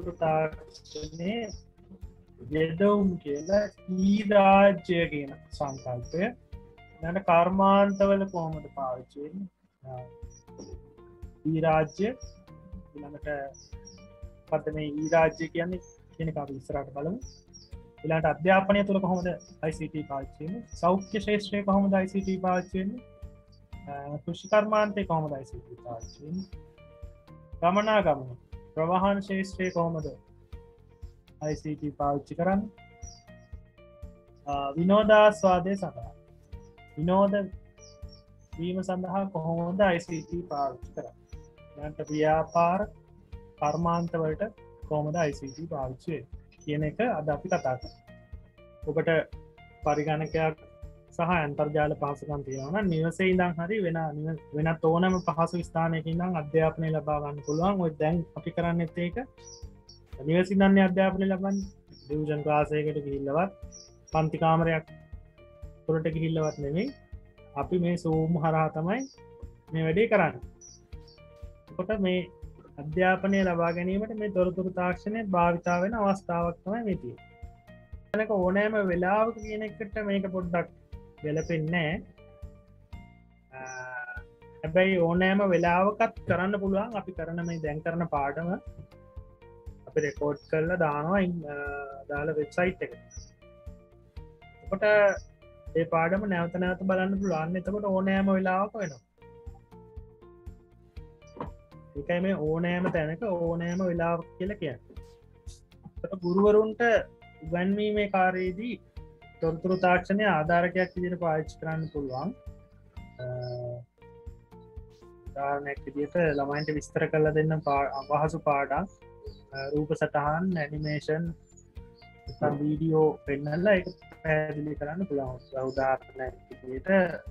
තොරතුරු තාක්ෂණයේ යෙදවුම් කියලා ඊරාජ්‍ය කියන සංකල්පය ඊළඟ කර්මාන්තවල කොහොමද පාවිච්චි වෙන්නේ ඊරාජ්‍ය ඊළඟට මොකද්ද මේ ඊරාජ්‍ය කියන්නේ කියන එක අපි ඉස්සරහට බලමු ඊළඟට අධ්‍යාපනය තුළ කොහොමද ICT පාවිච්චි වෙන්නේ සෞඛ්‍ය ශාස්ත්‍රයේ කොහොමද ICT පාවිච්චි වෙන්නේ කෘෂි කර්මාන්තයේ කොහොමද ICT පාවිච්චි වෙන්නේ ගමනාගමන ප්‍රවාහන ශාස්ත්‍රයේ කොහොමද ICT පාවිච්චි කරන්නේ විනෝදාස්වාදය සඳහා විනෝද වීම සඳහා කොහොමද ICT පාවිච්චි කරන්නේ ඊළඟට ව්‍යාපාර කර්මාන්තවලට කොහොමද ICT පාවිච්චි වෙන්නේ කියන එක අද අපි කතා කරමු. ඔබට පරිගණකයක් සහ අන්තර්ජාල පහසුකම් තියෙනවා නම් නිවසේ ඉඳන් හරි වෙනත් ඕනෑම පහසු ස්ථානයක ඉඳන් අධ්‍යාපනය ලබා ගන්න පුළුවන්. ඔය දැන් අපි කරන්නේත් ඒක. නිවසේ ඉඳන් අධ්‍යාපනය ලබන්නේ. ඩිවිෂන් ක්ලාස් එකකට ගිහිල්ලවත් පන්ති කාමරයක් උඩට ගිහිල්ලවත් නෙමෙයි. අපි මේ Zoom හරහා තමයි මේ වැඩේ කරන්නේ. එතකොට මේ අධ්‍යාපනය ලබා ගැනීමට මේ තොරතුරු තාක්ෂණය භාවිතා වෙන අවස්ථාවක් තමයි මේ තියෙන්නේ. එතනක ඕනෑම වෙලාවක කියන එකට මේක පොඩ්ඩක් ගැලපෙන්නේ නැහැ. හැබැයි ඕනෑම වෙලාවකත් කරන්න පුළුවන්. අපි කරන මේ දැන් කරන පාඩම අපි රෙකෝඩ් කරලා දානවා දාලා වෙබ්සයිට් එකට. එතකොට ඒ පාඩම නැවත නැවත බලන්න පුළුවන්. එතකොට ඕනෑම වෙලාවක වෙනවා. ඒකයි මේ ඕනෑම තැනක ඕනෑම වෙලාවක් කියලා කියන්නේ. ගුරුවරුන්ට උගන්වීමේ කාර්යයේදී තොරතුරු තාක්ෂණය ආධාරකයක් විදිහට පාවිච්චි කරන්න පුළුවන්. උදාහරණයක් විදිහට ළමයින්ට විස්තර කරලා දෙන්න අපහසු පාඩම් රූප සටහන් ඇනිමේෂන් නැත්නම් වීඩියෝ පෙන්නලා ඒක පැහැදිලි කරන්න පුළුවන්. උදාහරණයක් විදිහට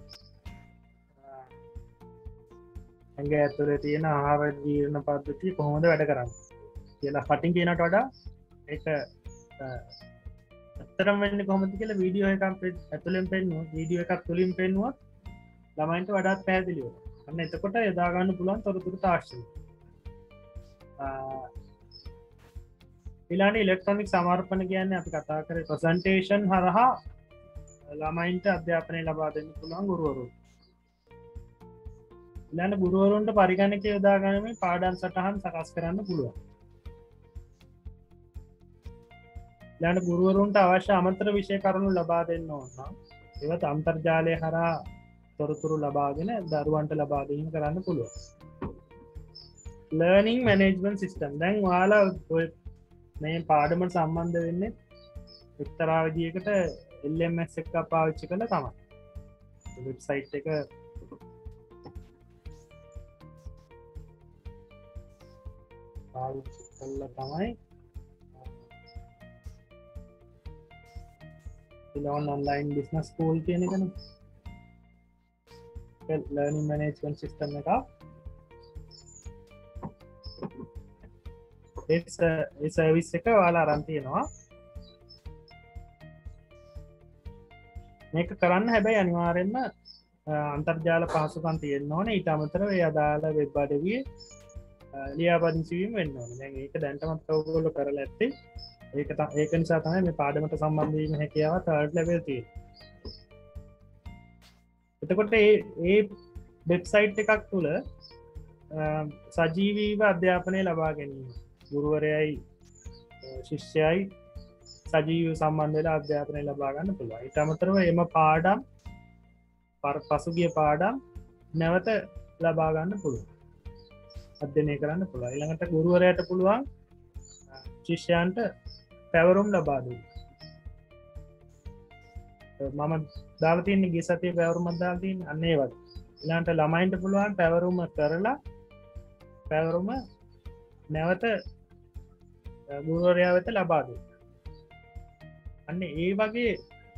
ඇඟ ඇතුලේ තියෙන ආහාර ජීර්ණ පද්ධතිය කොහොමද වැඩ කරන්නේ කියලා කටින් කියනට වඩා ඒක ඇත්තටම වෙන්නේ කොහොමද කියලා වීඩියෝ එකක් ඇතුලෙන් පෙන්නුවොත් වීඩියෝ එකක් තුලින් පෙන්නුවොත් ළමයින්ට වඩාත් පැහැදිලි වෙනවා. අන්න එතකොට යොදා ගන්න පුළුවන් තොරතුරු තාක්ෂණය. ඊළඟ ඉලෙක්ට්‍රොනික සමර්පණ කියන්නේ අපි කතා කරේ ප්‍රසන්ටේෂන් හරහා ළමයින්ට අධ්‍යාපනය ලබා දෙන්න පුළුවන් ගුරුවරුන්ට. ඊළඟ ගුරුවරුන්ට පරිගණකය යොදා ගැනීමෙන් පාඩම් සටහන් සකස් කරන්න පුළුවන්. ඊළඟ ගුරුවරුන්ට අවශ්‍ය අමතර විෂය කරුණු ලබා දෙන්න ඕන නම් ඒවත් අන්තර්ජාලය හරහා තොරතුරු ලබාගෙන දරුවන්ට ලබා දීම කරන්න පුළුවන්. ලර්නින් මැනේජ්මන්ට් සිස්ටම් දැන් ඔයාලා ඔය මේ පාඩමට සම්බන්ධ වෙන්නේ එක්තරා විදියකට LMS එකක් පාවිච්චි කරලා තමයි. වෙබ්සයිට් එක පාවිච්චි කරලා තමයි Elon online business school කියන එකනේ. learning management system එක. ඒ සර්විස් එක ඔයාලා අරන් තියෙනවා. මේක කරන්න හැබැයි අනිවාර්යෙන්ම අන්තර්ජාල පහසුකම් තියෙන්න ඕනේ. ඊට අමතරව ඒ අදාළ වෙබ් අඩවියේ ලියාපදිංචි වීම වෙන්න ඕනේ. දැන් ඒක දැන්ටමත් ඔයගොල්ලෝ කරලා ඇත්තේ. ඒක නිසා තමයි මේ පාඩමට සම්බන්ධ වීම හැකියාව third level තියෙන්නේ. එතකොට ඒ වෙබ්සයිට් එකක් තුළ සජීවීව අධ්‍යාපනය ලබා ගැනීම ගුරුවරයයි ශිෂ්‍යයයි සජීව සම්බන්ධ වෙලා අධ්‍යාපනය ලබා ගන්න පුළුවන්. ඊට අමතරව එම පාඩම් පසුගිය පාඩම් නැවත ලබා ගන්න පුළුවන්. අධ්‍යයනය කරන්න පුළුවන්. ඊළඟට ගුරුවරයාට පුළුවන් ශිෂ්‍යයන්ට පැවරුම් ලබා දෙන්න. මම දාලා තියෙන ගිය සතියේ පැවරුමක් දාලා තියෙන්නේ අන්න ඒ වගේ. ඊළඟට ළමයින්ට පුළුවන් පැවරුම කරලා පැවරුම නැවත ගුරුවරයා වෙත ලබා දෙන්න. අන්න ඒ වගේ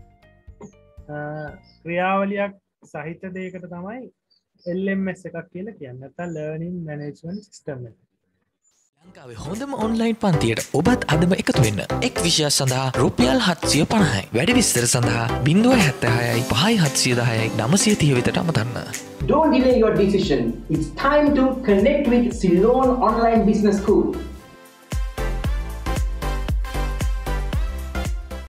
ක්‍රියාවලියක් සහිත දෙයකට තමයි LMS එකක් කියලා කියන්නේ. නැත්නම් learning management system එක. ලංකාවේ හොඳම ඔන්ලයින් පන්තියට ඔබත් අදම එකතු වෙන්න. එක් විෂයක් සඳහා රුපියල් 750යි. වැඩි විස්තර සඳහා 076යි 5710යි 930 වෙතට අමතන්න. Don't delay your decision. It's time to connect with Ceylon Online Business School.